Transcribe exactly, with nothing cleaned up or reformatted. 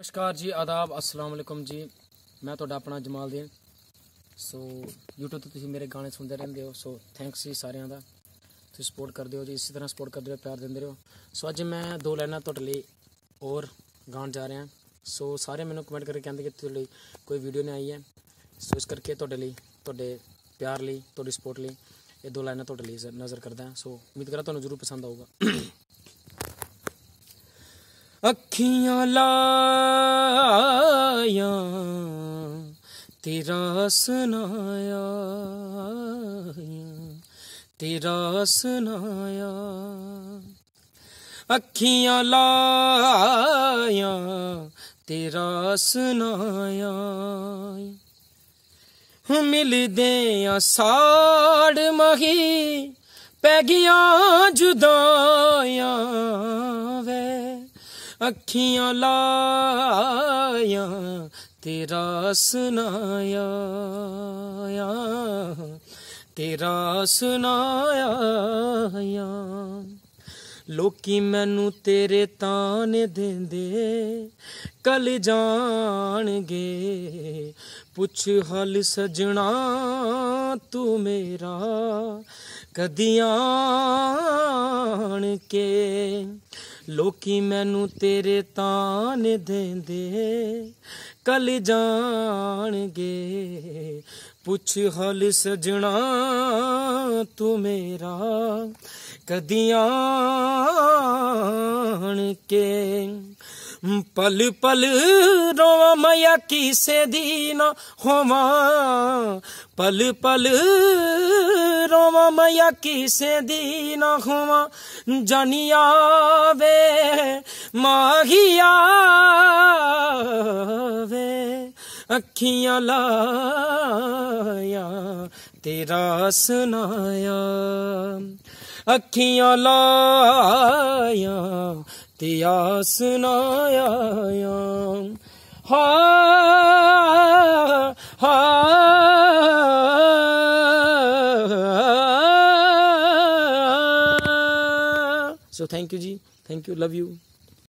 नमस्कार जी, आदाब, अस्सलाम वालेकुम जी। मैं तो अपना जमालदीन। सो यूट्यूब तो तुम मेरे गाने सुनते रहते हो। सो थैंक्स जी सारिਆਂ ਦਾ। ਤੁਸੀਂ सपोर्ट करते हो जी, इसी तरह सपोर्ट करते हो, प्यार देंगे रहो। सो अज मैं दो लाइना ਤੁਹਾਡੇ ਲਈ और गान जा रहा। सो सारे मैंने कमेंट करके कहते कि ਤੁਹਾਡੇ ਲਈ कोई वीडियो नहीं आई है। सो इस करके ਤੁਹਾਡੇ ਲਈ ਤੁਹਾਡੇ प्यार ਲਈ ਤੁਹਾਡੀ सपोर्ट ਲਈ ये दो लाइना ਤੁਹਾਡੇ ਲਈ नज़र करदा। सो उम्मीद करा ਤੁਹਾਨੂੰ जरूर पसंद आऊगा। अखियां लाया तेरा सुनाया, तेरा सुनाया। अखियां लाया तेरा सुनाया, मिलदे साड़ मही पै गया जुदाया वे। अखियां लाया तेरा सुनाया, तेरा सुनाया। लोकी मैनू तेरे ताने देंदे कल जाणगे, पुछ हाल सजना तू मेरा कदी आण के। लोकी मैनू तेरे ताने देंदे कल जाणगे, पुछ हाल सजना तू मेरा कदी आण के। पल पल रोवा मैया किसे दी ना होवा, पल पल रोवा मैया किसे दी ना होवा। जानिया वे माहिया वे, अखियां लाया तेरा सुनाया, अखियां लाया तेरा सुनाया। हा हा सो थैंक यू जी, थैंक यू, लव यू।